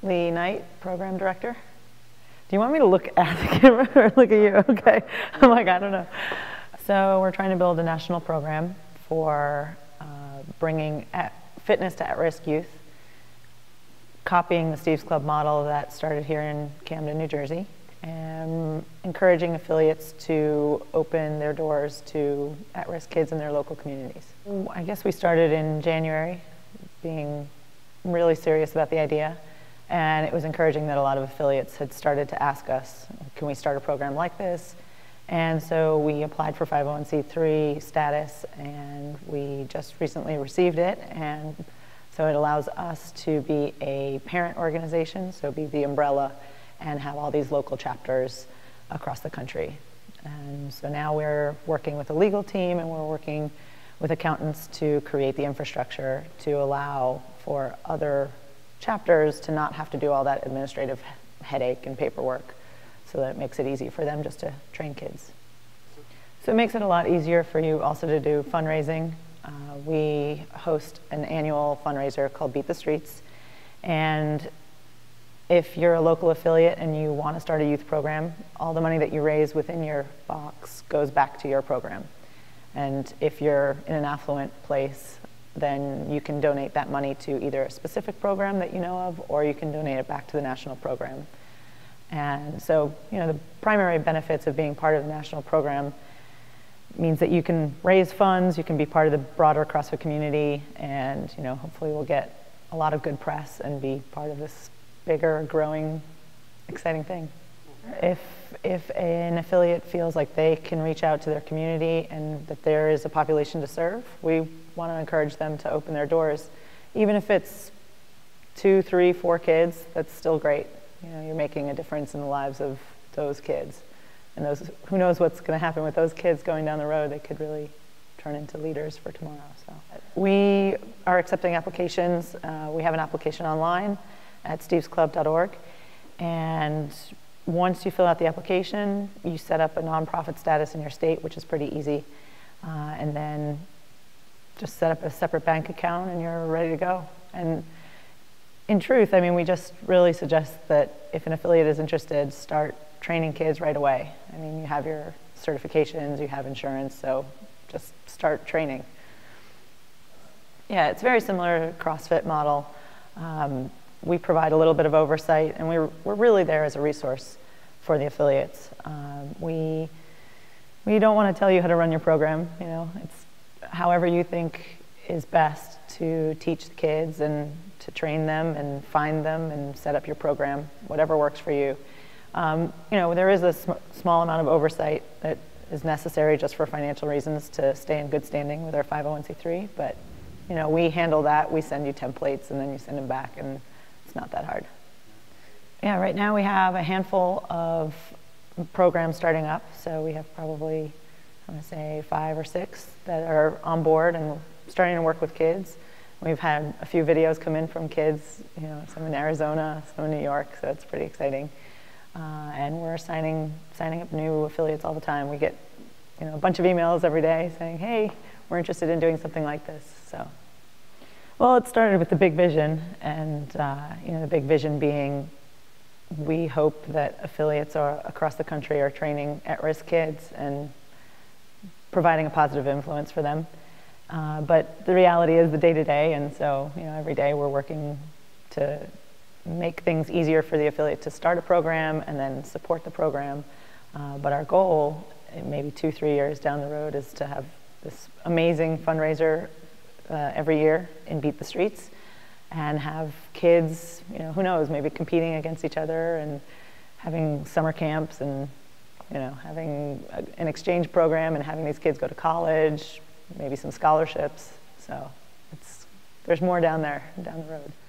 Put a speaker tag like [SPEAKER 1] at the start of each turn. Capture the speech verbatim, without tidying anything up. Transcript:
[SPEAKER 1] Lee Knight, Program Director. Do you want me to look at the camera or look at you? Okay. I'm like, I don't know. So we're trying to build a national program for uh, bringing at fitness to at-risk youth, copying the Steve's Club model that started here in Camden, New Jersey, and encouraging affiliates to open their doors to at-risk kids in their local communities. I guess we started in January, being really serious about the idea, and it was encouraging that a lot of affiliates had started to ask us, can we start a program like this? And so we applied for five oh one c three status, and we just recently received it, and so it allows us to be a parent organization, so be the umbrella, and have all these local chapters across the country. And so now we're working with a legal team, and we're working with accountants to create the infrastructure to allow for other chapters to not have to do all that administrative headache and paperwork, so that it makes it easy for them just to train kids. So it makes it a lot easier for you also to do fundraising. Uh, we host an annual fundraiser called Beat the Streets, and if you're a local affiliate and you want to start a youth program, all the money that you raise within your box goes back to your program. And if you're in an affluent place, then you can donate that money to either a specific program that you know of, or you can donate it back to the national program. And so, you know, the primary benefits of being part of the national program means that you can raise funds, you can be part of the broader CrossFit community, and, you know, hopefully we'll get a lot of good press and be part of this bigger, growing, exciting thing. If, if an affiliate feels like they can reach out to their community and that there is a population to serve, we want to encourage them to open their doors. Even if it's two, three, four kids, that's still great. You know, you're making a difference in the lives of those kids. And those, who knows what's going to happen with those kids going down the road. They could really turn into leaders for tomorrow. So we are accepting applications. Uh, we have an application online at steves club dot org. And once you fill out the application, you set up a nonprofit status in your state, which is pretty easy. Uh, and then just set up a separate bank account and you're ready to go. And in truth, I mean, we just really suggest that if an affiliate is interested, start training kids right away. I mean, you have your certifications, you have insurance, so just start training. Yeah, it's very similar to CrossFit model. Um, we provide a little bit of oversight, and we're, we're really there as a resource for the affiliates. Um, we, we don't want to tell you how to run your program. You know, it's however you think is best to teach the kids and to train them and find them and set up your program, whatever works for you. Um, you know, there is a sm small amount of oversight that is necessary just for financial reasons to stay in good standing with our five oh one c three, but you know, we handle that. We send you templates and then you send them back, and it's not that hard. Yeah, right now we have a handful of programs starting up, so we have probably, I want to say, five or six that are on board and starting to work with kids. We've had a few videos come in from kids, you know, some in Arizona, some in New York, so it's pretty exciting. Uh, and we're signing, signing up new affiliates all the time. We get, you know, a bunch of emails every day saying, hey, we're interested in doing something like this. So, well, it started with the big vision, and uh, you know, the big vision being, we hope that affiliates are, across the country are training at-risk kids and providing a positive influence for them. Uh, but the reality is the day-to-day, and so, you know, every day we're working to make things easier for the affiliate to start a program and then support the program. Uh, but our goal, maybe two, three years down the road, is to have this amazing fundraiser uh, every year in Beat the Streets, and have kids, you know, who knows, maybe competing against each other and having summer camps and, you know, having a, an exchange program and having these kids go to college, maybe some scholarships. So it's, there's more down there, down the road.